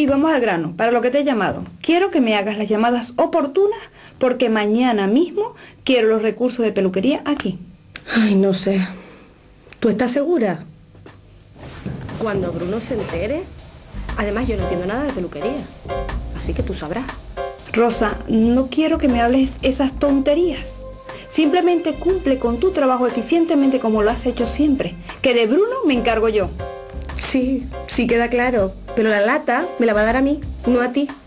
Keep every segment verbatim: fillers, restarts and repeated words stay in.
vamos al grano, para lo que te he llamado. Quiero que me hagas las llamadas oportunas porque mañana mismo quiero los recursos de peluquería aquí. Ay, no sé. ¿Tú estás segura? Cuando Bruno se entere... Además, yo no entiendo nada de peluquería. Así que tú sabrás. Rosa, no quiero que me hables esas tonterías. Simplemente cumple con tu trabajo eficientemente como lo has hecho siempre. Que de Bruno me encargo yo. Sí, sí queda claro. Pero la lata me la va a dar a mí, no a ti.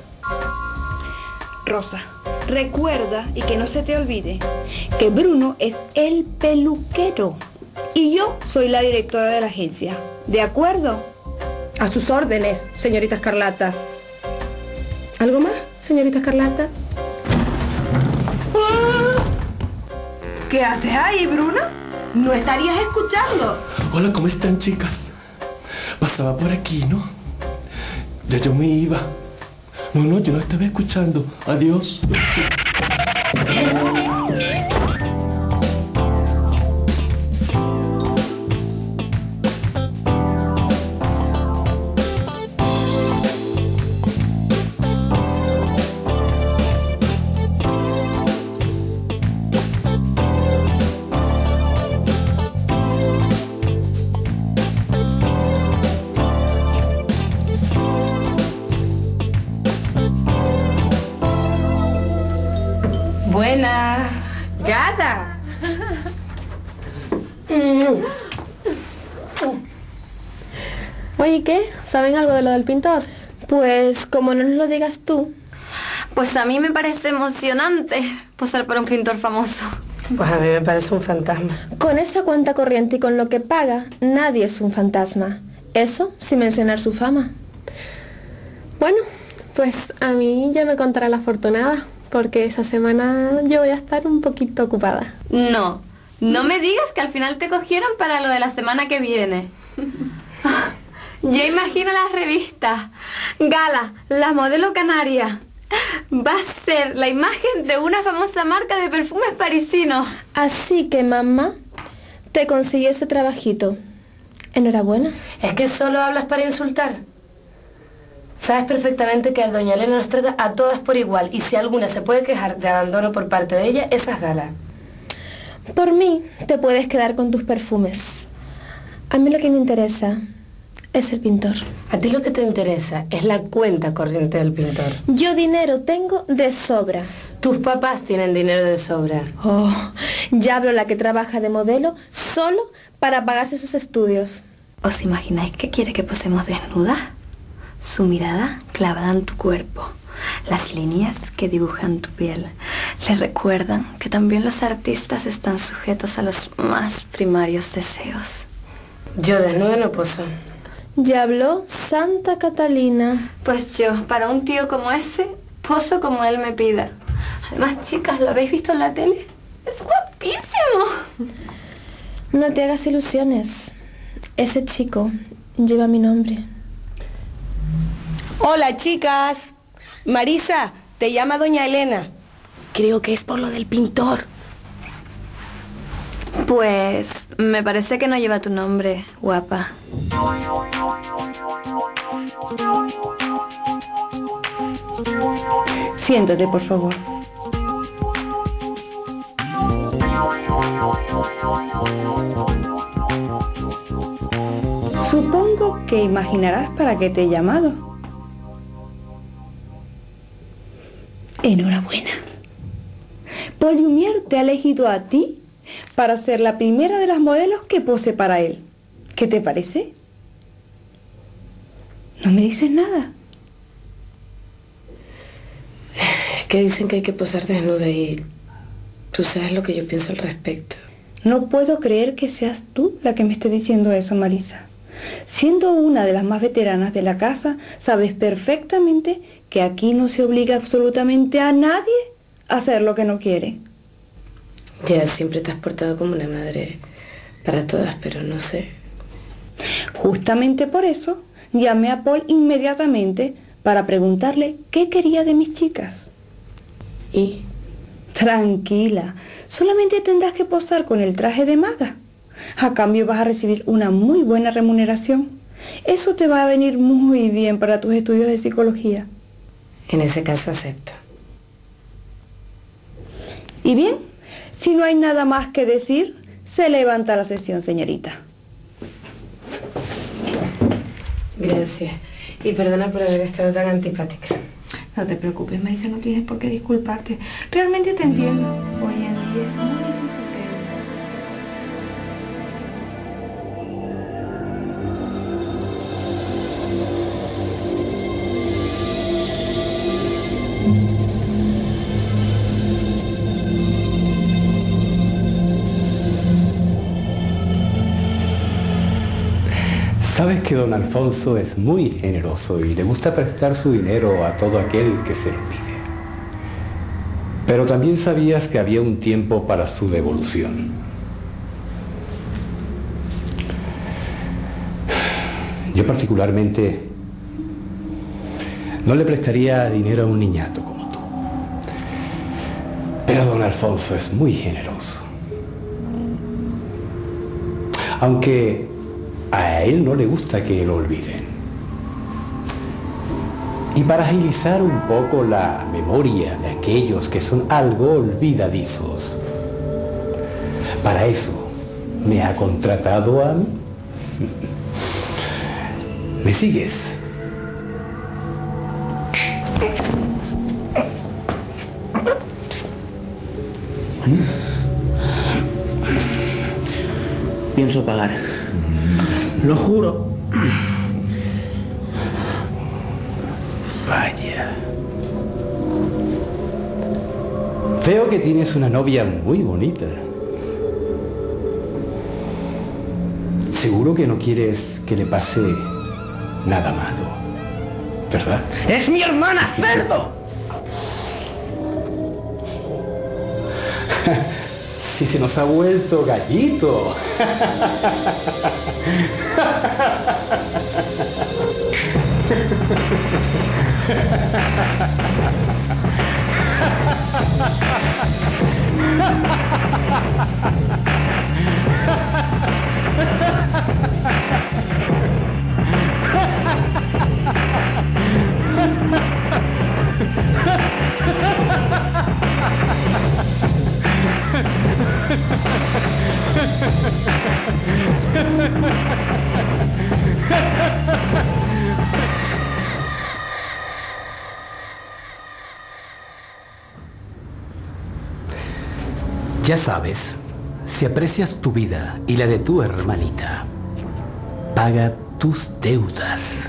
Rosa, recuerda y que no se te olvide que Bruno es el peluquero y yo soy la directora de la agencia. ¿De acuerdo? A sus órdenes, señorita Escarlata. ¿Algo más, señorita Escarlata? ¿Qué haces ahí, Bruno? ¿No estarías escuchando? Hola, ¿cómo están, chicas? Pasaba por aquí, ¿no? Ya yo me iba. No, no, yo no estaba escuchando. Adiós. Buena. Gata. Oye, ¿qué? ¿Saben algo de lo del pintor? Pues, como no nos lo digas tú. Pues a mí me parece emocionante posar para un pintor famoso. Pues a mí me parece un fantasma. Con esta cuenta corriente y con lo que paga, nadie es un fantasma. Eso sin mencionar su fama. Bueno, pues a mí ya me contará la afortunada, porque esa semana yo voy a estar un poquito ocupada. No, no me digas que al final te cogieron para lo de la semana que viene. Ya imagino las revistas. Gala, la modelo canaria. Va a ser la imagen de una famosa marca de perfumes parisinos. Así que, mamá, te consiguió ese trabajito. Enhorabuena. Es que solo hablas para insultar. Sabes perfectamente que doña Elena nos trata a todas por igual y si alguna se puede quejar de abandono por parte de ella, esa es Gala. Por mí, te puedes quedar con tus perfumes. A mí lo que me interesa es el pintor. A ti lo que te interesa es la cuenta corriente del pintor. Yo dinero tengo de sobra. Tus papás tienen dinero de sobra. Oh, ya hablo la que trabaja de modelo solo para pagarse sus estudios. ¿Os imagináis que quiere que posemos desnudas? Su mirada clavada en tu cuerpo, las líneas que dibujan tu piel, le recuerdan que también los artistas están sujetos a los más primarios deseos. Yo desnuda no poso. Ya habló Santa Catalina. Pues yo, para un tío como ese, poso como él me pida. Además, chicas, ¿lo habéis visto en la tele? ¡Es guapísimo! No te hagas ilusiones. Ese chico lleva mi nombre. Hola, chicas. Marisa, te llama doña Elena. Creo que es por lo del pintor. Pues me parece que no lleva tu nombre, guapa. Siéntate, por favor. Supongo que imaginarás para qué te he llamado. Enhorabuena. Paul Lumière te ha elegido a ti para ser la primera de las modelos que pose para él. ¿Qué te parece? No me dices nada. Es que dicen que hay que posar desnuda y tú sabes lo que yo pienso al respecto. No puedo creer que seas tú la que me esté diciendo eso, Marisa. Siendo una de las más veteranas de la casa, sabes perfectamente que aquí no se obliga absolutamente a nadie a hacer lo que no quiere. Ya siempre te has portado como una madre para todas, pero no sé. Justamente por eso llamé a Paul inmediatamente para preguntarle qué quería de mis chicas. ¿Y? Tranquila, solamente tendrás que posar con el traje de maga. A cambio vas a recibir una muy buena remuneración. Eso te va a venir muy bien para tus estudios de psicología. En ese caso acepto. Y bien, si no hay nada más que decir, se levanta la sesión, señorita. Gracias. Y perdona por haber estado tan antipática. No te preocupes, Marisa, no tienes por qué disculparte. Realmente te entiendo. Hoy en día es muy difícil creer. Sabes que don Alfonso es muy generoso y le gusta prestar su dinero a todo aquel que se lo pide. Pero también sabías que había un tiempo para su devolución. Yo particularmente no le prestaría dinero a un niñato como tú. Pero don Alfonso es muy generoso. Aunque a él no le gusta que lo olviden. Y para agilizar un poco la memoria de aquellos que son algo olvidadizos, para eso me ha contratado a mí. ¿Me sigues? Pienso pagar. Lo juro. Vaya. Veo que tienes una novia muy bonita. Seguro que no quieres que le pase nada malo, ¿verdad? ¡Es mi hermana, cerdo! Si se nos ha vuelto gallito. Ya sabes, si aprecias tu vida y la de tu hermanita, paga tus deudas.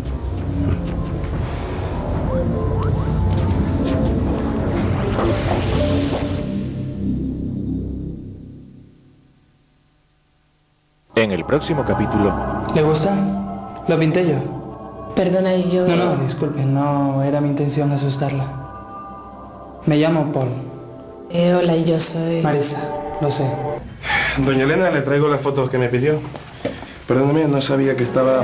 En el próximo capítulo... ¿Le gusta? Lo pinté yo. Perdona, y yo... No, no, disculpe, no era mi intención asustarla. Me llamo Paul. Eh, hola, y yo soy... Marisa, lo sé. Doña Elena, le traigo las fotos que me pidió. Perdóname, no sabía que estaba...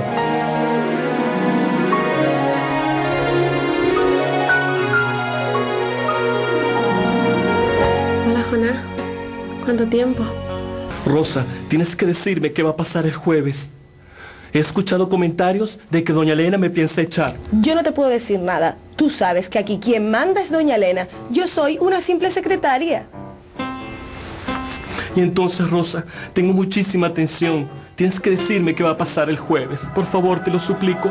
Hola, Jonás. ¿Cuánto tiempo? Rosa, tienes que decirme qué va a pasar el jueves. He escuchado comentarios de que doña Elena me piensa echar. Yo no te puedo decir nada. Tú sabes que aquí quien manda es doña Elena. Yo soy una simple secretaria. Y entonces, Rosa, tengo muchísima atención. Tienes que decirme qué va a pasar el jueves. Por favor, te lo suplico.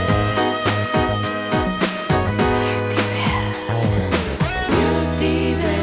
Beauty Bell.